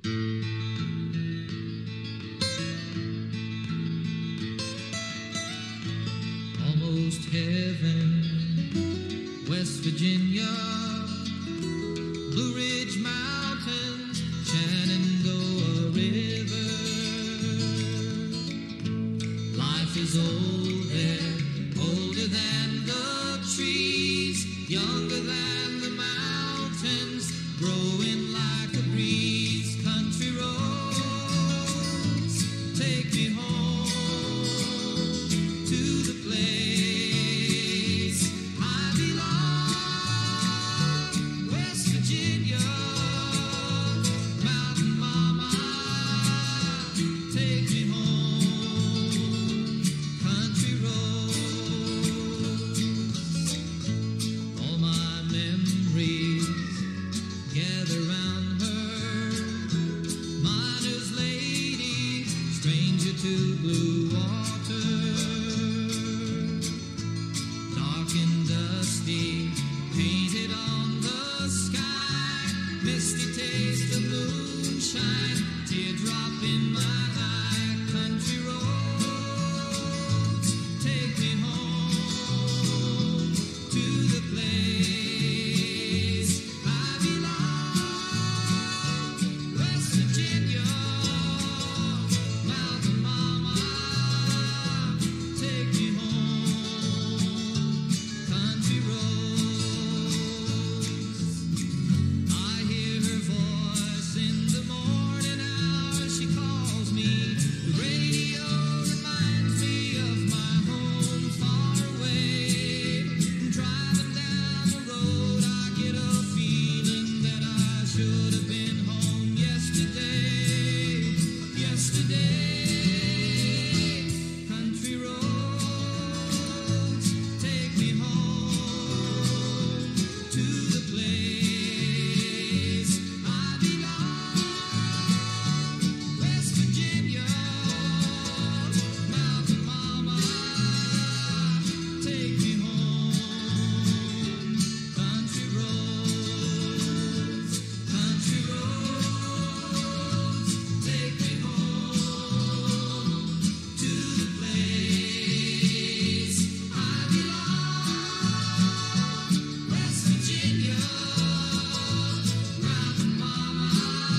Almost heaven, West Virginia, Blue Ridge Mountains, Shenandoah River. Life is old there, older than the trees, younger than the mountains, growing like a breeze. Country roads, take me home to the place I belong. West Virginia, Mountain Mama, take me home. Country roads, all my memories gather round her. Miner's lady, stranger to blue water. Dark and dusty, painted on the sky. Misty taste of moonshine, teardrop in my eye. Country roads, take me home to the place I belong. West Virginia, Mountain Mama, take me home. Country roads, I hear her voice in the morning hour. She calls me. The radio reminds me of my home far away. Driving down the road, I get a feeling that I should have been home yesterday. Country roads, take me home to the place I belong. West Virginia, Mountain Mama, take me home. Country roads, take me home to the place I belong. West Virginia, Mountain Mama,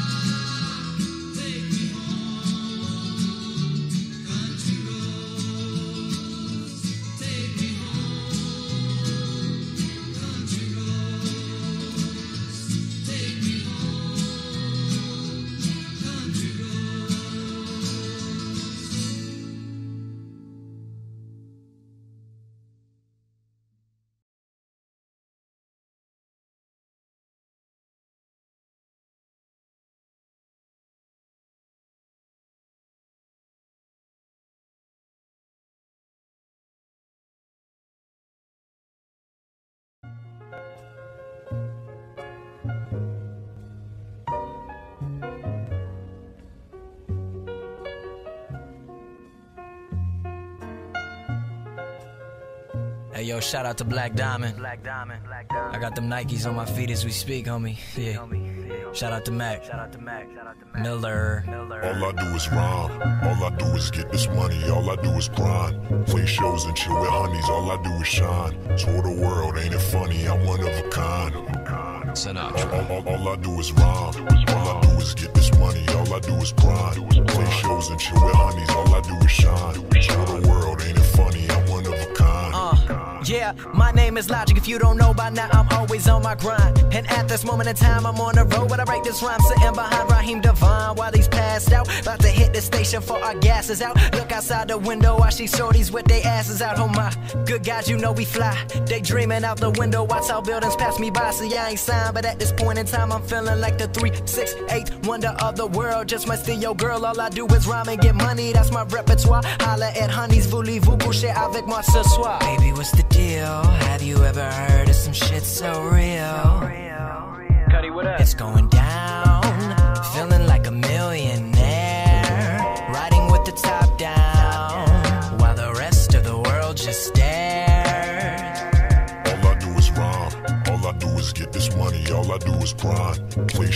take me home. Country roads, take me home. Country roads, take me home. Country Hey yo, shout out to Black Diamond. I got them Nikes on my feet as we speak, homie. Yeah. Shout out to Mac. Miller. All I do is rhyme. All I do is get this money. All I do is grind. Play shows and chill with honeys. All I do is shine. Tour the world, ain't it funny? I'm one of a kind. Sinatra. All I do is rhyme. All I do is get this money. All I do is grind. Play shows and chill with honeys. All I do is shine. Tour the world, ain't it funny? I'm one of a kind. Yeah, my name is Logic. If you don't know by now, I'm always on my grind. And at this moment in time, I'm on the road. But I write this rhyme sitting behind Raheem Devine while he's passed out. About to hit the station for our gas is out. Look outside the window, I see shorties with their asses out. Oh my, good guys, you know we fly. They dreaming out the window, watch how buildings pass me by. See, I ain't signed, but at this point in time, I'm feeling like the 368 wonder of the world. Just might steal your girl. All I do is rhyme and get money. That's my repertoire. Holla at honeys, voulez-vous coucher avec moi ce soir? Baby, what's the deal? Have you ever heard of some shit so real? Cuddy, what up? It's going down, feeling like a millionaire, riding with the top down, while the rest of the world just stares. All I do is rhyme. All I do is get this money. All I do is grind. Play shows and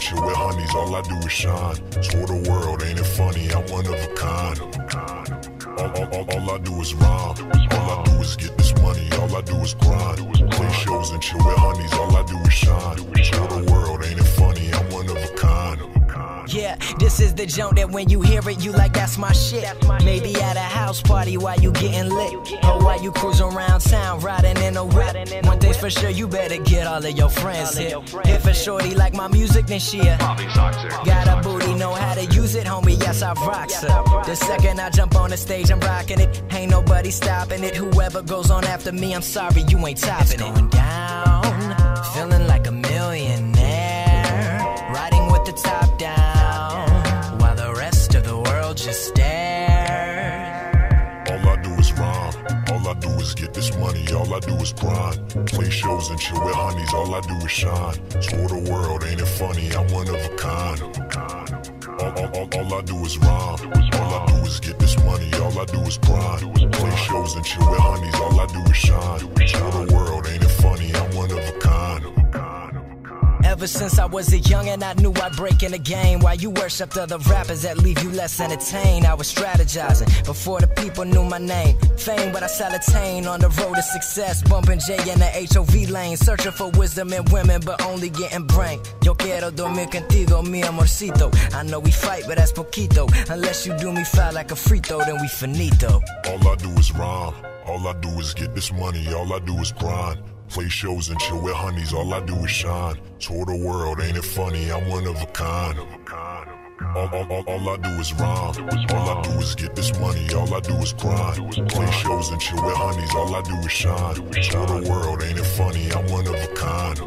chill with honeys, all I do is shine. Tour the world, ain't it funny, I'm one of a kind. All I do is rhyme. All I do is get this money, all I do is grind. Play shows and chill with honeys, all I do is shine. Tour the world, ain't it funny, I'm one of a kind. Yeah, this is the joint that when you hear it, you like, that's my shit. Maybe at a house party while you getting lit, or while you cruising around town riding in a whip. One thing's for sure, you better get all of your friends hit. If a shorty like my music, then she got a booty, know how to use it, homie, yes, I rocks her. The second I jump on the stage, I'm rocking it. Ain't nobody stopping it. Whoever goes on after me, I'm sorry, you ain't topping it. It's going down, feeling like a millionaire, riding with the top down, while the rest of the world just stare. All I do is rhyme. All I do is get this money, all I do is grind. Play shows and chill with honeys, all I do is shine. Tour the world, ain't it funny, I'm one of a kind. All I do is rhyme. All I do is get this money, all I do is grind. Play shows and chill with honeys, all I do is shine. Tour the world, ain't it funny, I'm one of a kind. Ever since I was a youngin', I knew I'd break in the game. While you worshipped other rappers that leave you less entertained, I was strategizing before the people knew my name. Fame, but I shall attain on the road to success. Bumping J in the HOV lane, searching for wisdom in women, but only getting brain. Yo quiero dormir contigo, mi amorcito. I know we fight, but that's poquito. Unless you do me foul like a free throw, then we finito. All I do is rhyme. All I do is get this money, all I do is grind. Play shows and chill with honeys, all I do is shine. Tour the world, ain't it funny, I'm one of a kind. All I do is rhyme. All I do is get this money, all I do is grind. Play shows and chill with honeys, all I do is shine. Tour the world, ain't it funny, I'm one of a kind.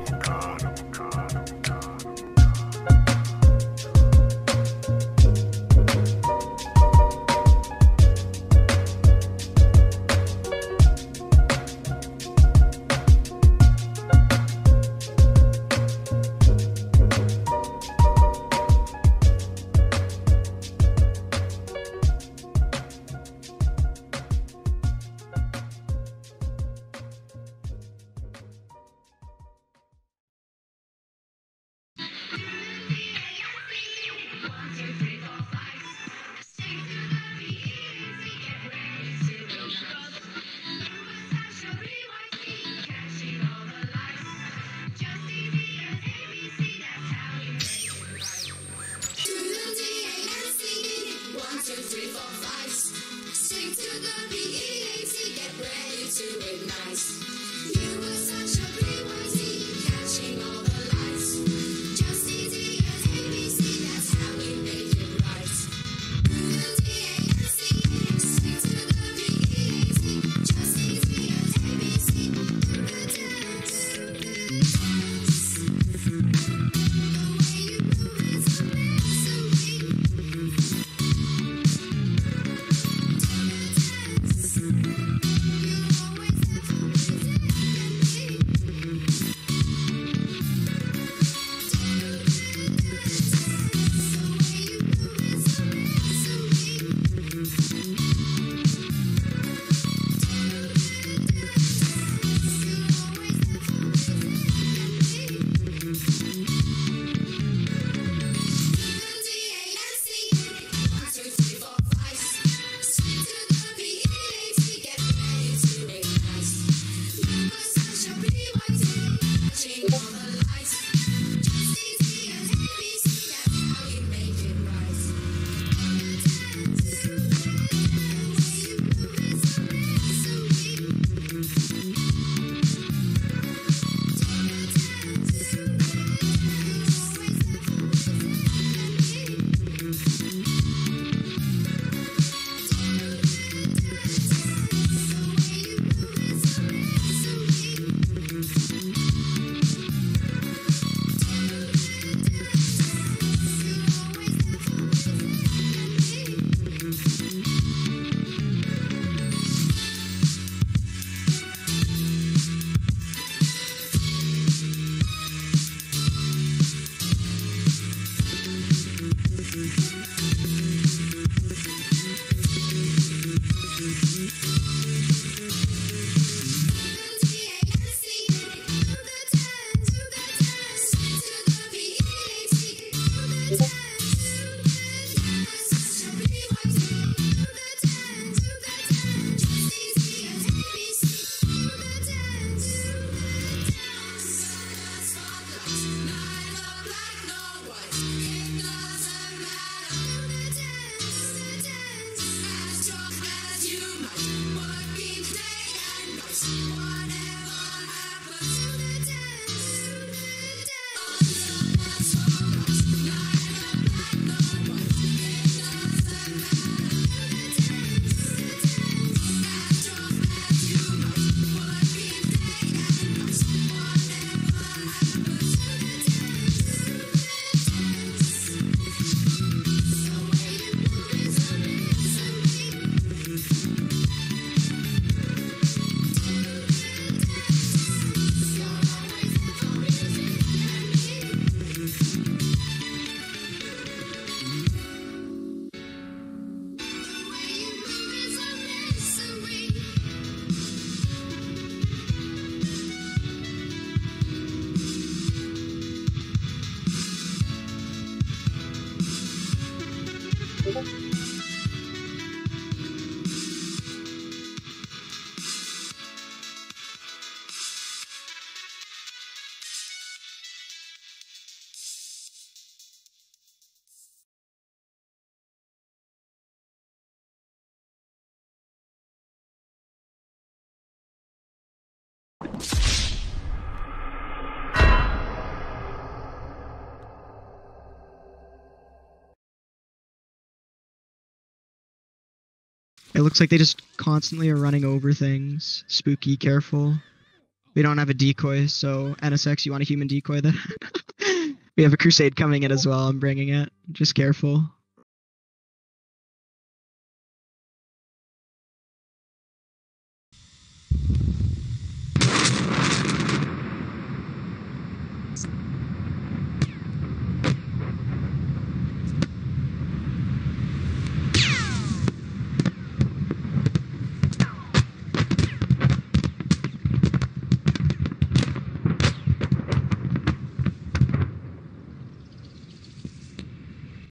It looks like they just constantly are running over things. Spooky, careful. We don't have a decoy, so NSX, you want a human decoy then? We have a crusade coming in as well. I'm bringing it. Just careful.